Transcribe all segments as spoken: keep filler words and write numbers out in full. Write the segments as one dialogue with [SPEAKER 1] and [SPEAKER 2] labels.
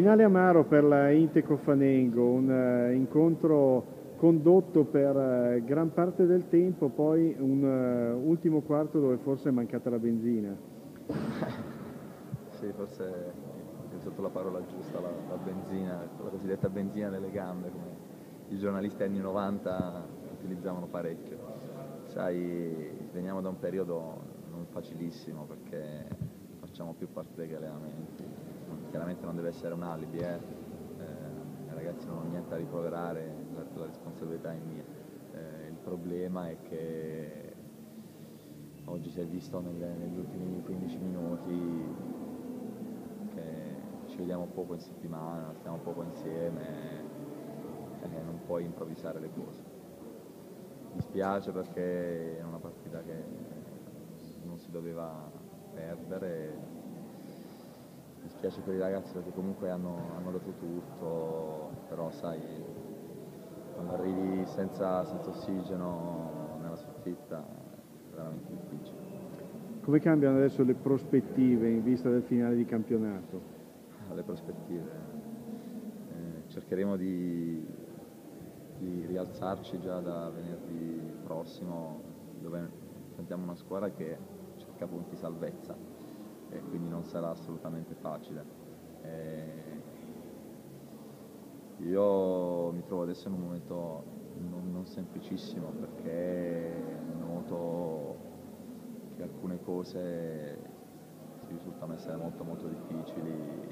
[SPEAKER 1] Finale amaro per la Inte Cofanengo, un uh, incontro condotto per uh, gran parte del tempo, poi un uh, ultimo quarto dove forse è mancata la benzina.
[SPEAKER 2] Sì, forse hai usato la parola giusta, la, la benzina, la cosiddetta benzina nelle gambe, come i giornalisti anni novanta utilizzavano parecchio. Sai, veniamo da un periodo non facilissimo perché facciamo più partite che allenamenti. Chiaramente non deve essere un alibi, eh. Eh, i ragazzi non ho niente da riproverare, la, la responsabilità è mia. Eh, il problema è che oggi si è visto nelle, negli ultimi quindici minuti che ci vediamo poco in settimana, stiamo poco insieme e non puoi improvvisare le cose. Mi dispiace perché è una partita che non si doveva perdere. Mi spiace per i ragazzi perché comunque hanno, hanno dato tutto, però sai, quando arrivi senza, senza ossigeno nella sconfitta è veramente difficile.
[SPEAKER 1] Come cambiano adesso le prospettive in vista del finale di campionato?
[SPEAKER 2] Le prospettive. Eh, cercheremo di, di rialzarci già da venerdì prossimo, dove sentiamo una squadra che cerca punti salvezza e quindi non sarà assolutamente facile. Eh, io mi trovo adesso in un momento non, non semplicissimo perché noto che alcune cose si risultano essere molto molto difficili.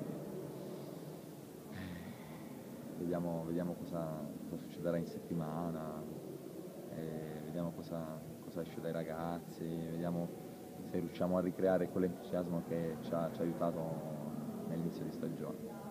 [SPEAKER 2] Vediamo, vediamo cosa, cosa succederà in settimana, e vediamo cosa, cosa esce dai ragazzi, vediamo se riusciamo a ricreare quell'entusiasmo che ci ha, ci ha aiutato nell'inizio di stagione.